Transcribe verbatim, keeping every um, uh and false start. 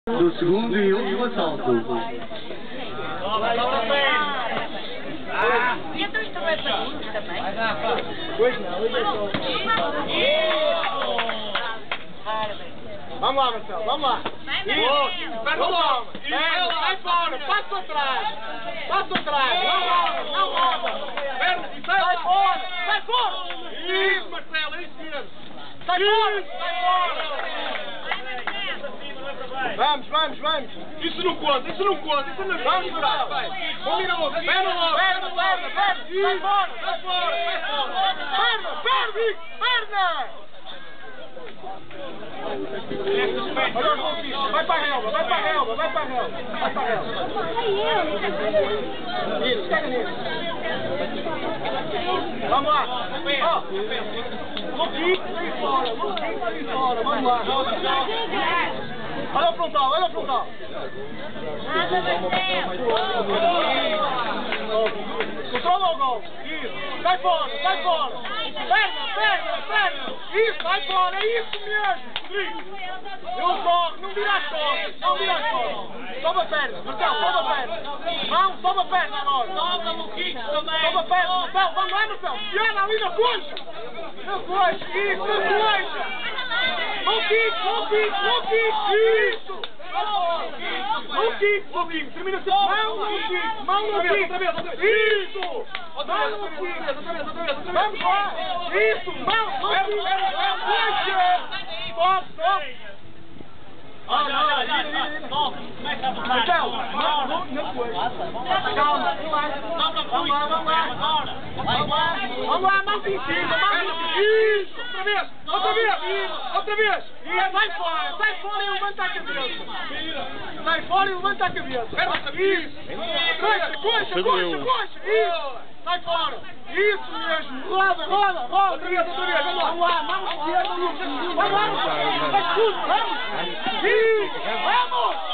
Do segundo e último assalto. E então isto vai para isso também? Pois não, hoje é só. Vamos lá, Marcelo, vamos lá. Isso, pega logo. Pega, sai fora, passa para trás. Passa para trás, não rouba, não rouba. Perde e sai fora, sai fora. Isso, Marcelo, é isso mesmo. Sai fora, sai fora. Vamos, vamos, vamos. Isso não conta, isso não conta, isso não conta. Vamos, Marcelo, vai. Um minuto, perna logo, perna, perna, perna. Sai fora, sai fora, sai fora. Perna, perna, perna. Olha o golfinho, vai para a relva, vai para a relva, vai para a relva, vai para a relva. Isso, pega nisso. Vamos lá. Ó, golfinho, sai fora, golfinho, sai fora, vamos lá. Olha o frontal, olha o frontal. Controla o gol. Isso, sai fora, sai fora. Perna, perna, perna. Isso, sai fora, é isso mesmo. Rodrigo. Não corre, não vira as costas, não vira as costas. Sobe a perna, Marcelo, sobe a perna. Mão, sobe a perna agora. Sobe a Luquinho também. Sobe a perna, Marcelo, vamos lá, Marcelo. Piana ali na coxa. Na coxa, isso, na coxa. Não kick, não kick, não kick, isso. Não kick, não kick, termina assim. Mão, não kick, mão, não kick. Isso. Mão, não kick. Vamos lá. Isso, mão, não kick. Coxa. Stop, stop. Olha, olha, olha, Marcelo, não, não, não foi. Calma, relaxa. Vamos lá, vamos lá. Vamos lá, vamos lá, mão em cima, mão em cima. Isso, outra vez, outra vez, outra vez. E sai fora, sai fora e levanta a cabeça. Sai fora e levanta a cabeça. Isso. Coxa, coxa, coxa, coxa. Isso. Sai fora. Isso mesmo. Roda, roda, roda. Outra vez, outra vez. Vamos lá. Vamos lá, mão esquerda. Vamos lá, vamos. Vamos. Isso. Vamos.